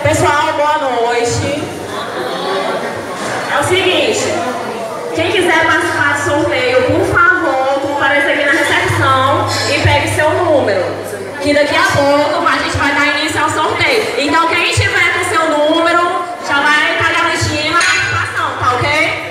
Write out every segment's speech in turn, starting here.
Pessoal, boa noite. É o seguinte, quem quiser participar do sorteio, por favor, compareça aqui na recepção e pegue seu número. Que daqui a pouco a gente vai dar início ao sorteio. Então quem tiver com seu número já vai estar garantindo a participação, tá ok?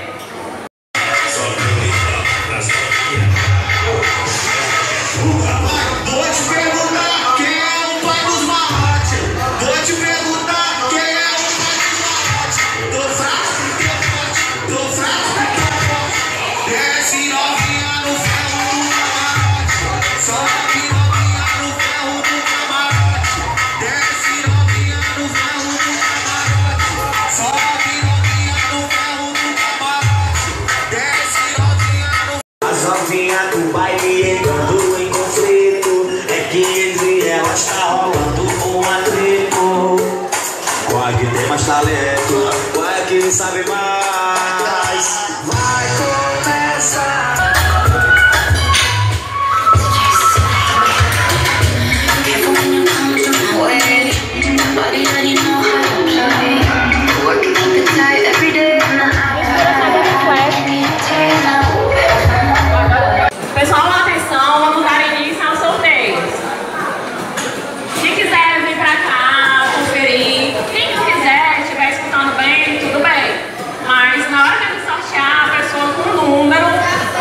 Do baile entrando em conflito, é que entre elas tá rolando um atrito. Qual é que tem mais talento? Qual é que sabe mais? Vai começar. Pessoal, atenção, vamos dar início ao sorteio. Se quiser vir pra cá, conferir, quem quiser, estiver escutando bem, tudo bem. Mas na hora de sortear, a pessoa com o número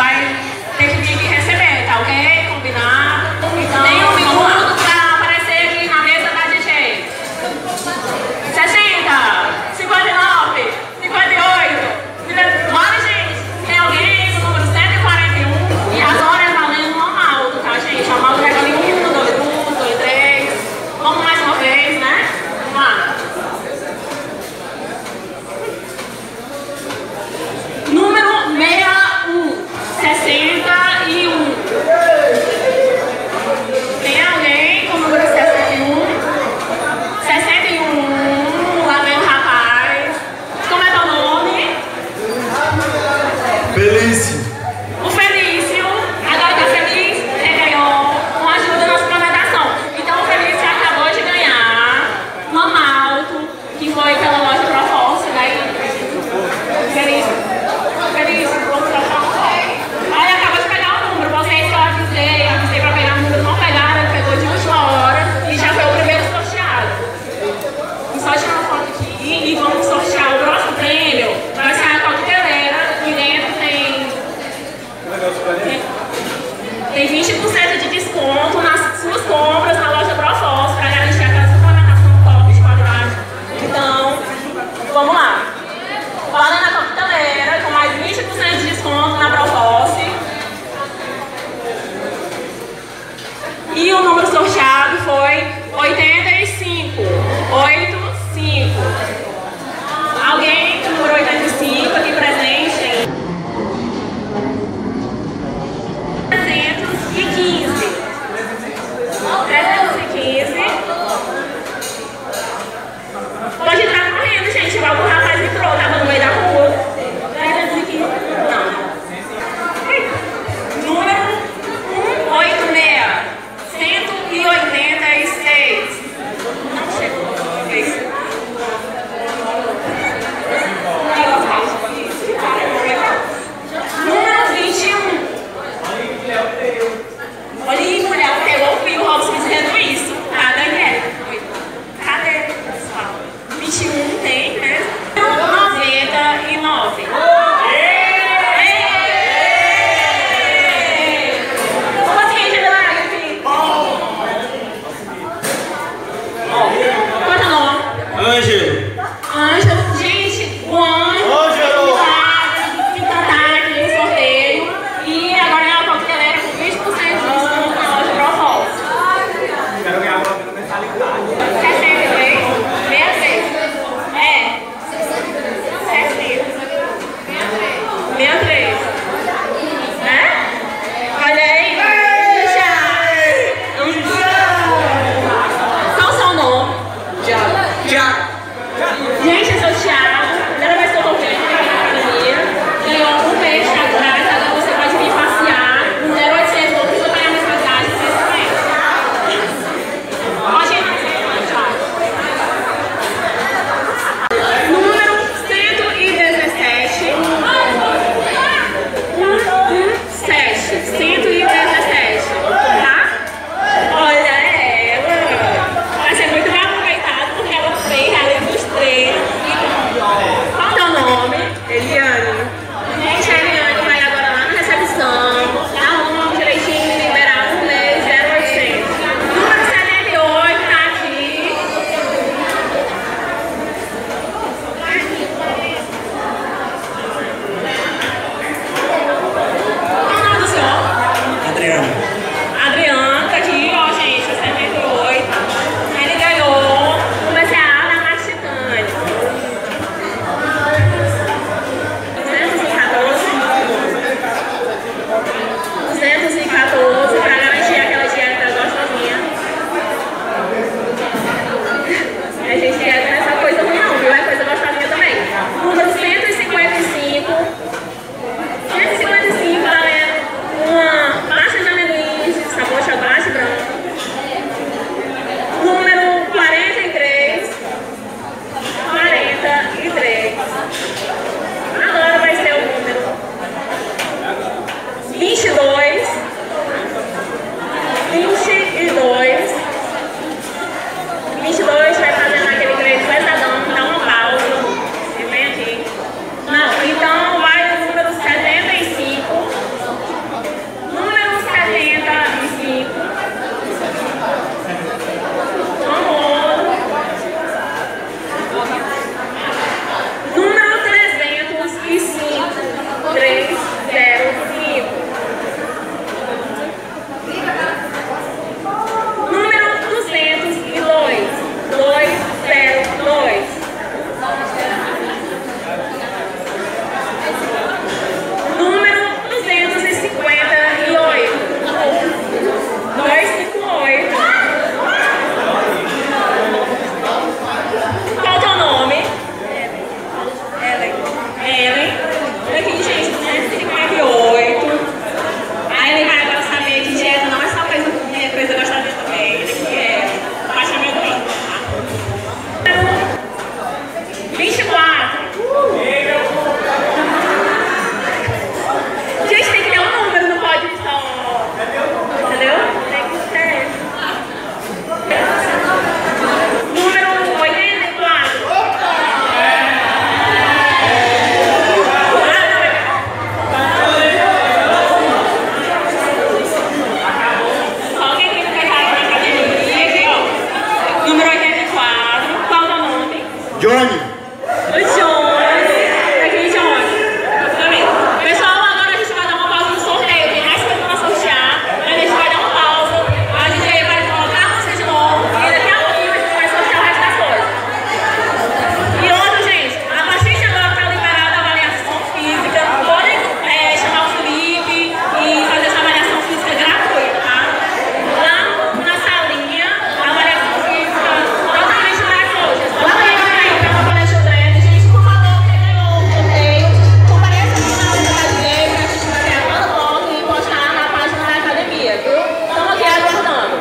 Johnny. O Johnny. Aqui, Johnny. Também. Pessoal, agora a gente vai dar uma pausa no sorteio. Tem mais coisa pra sortear. A gente vai dar uma pausa. A DJ vai colocar você de novo. E daqui a pouquinho a gente vai sortear o resto das coisas. E outra, gente, a partir de agora tá liberada a avaliação física. Podem chamar o Felipe e fazer essa avaliação física gratuita, tá? Lá na salinha, a avaliação física totalmente gratuita. Bota aí pra uma palestrante. Gente, por favor, quem ganhou o sorteio, compareça aqui na unidade dele pra gente fazer a foto e postar na página da academia, viu? Estamos aqui aguardando.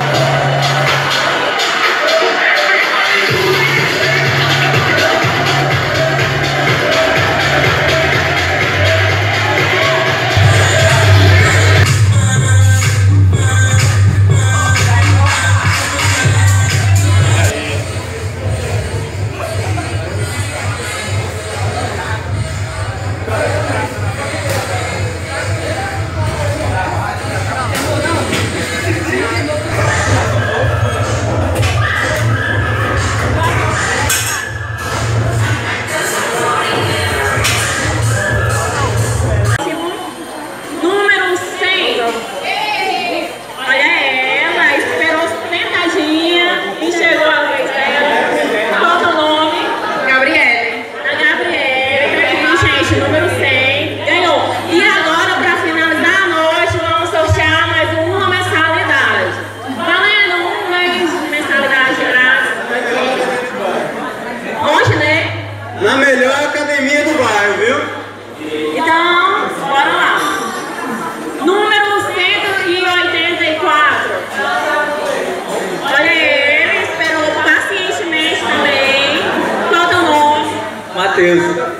Número 100. Olha ela, esperou sentadinha e chegou a vez dela. Qual é o nome? Gabriele. A Gabriele, tá aqui, gente, número 100. Ganhou. E agora, pra finalizar a noite, vamos sortear mais uma mensalidade. Valendo um mês de mensalidade grátis aqui. Onde, né? Na melhor academia do bairro, viu? Então, bora lá. Número 184. Olha ele, esperou pacientemente também. Qual é o teu nome? Matheus.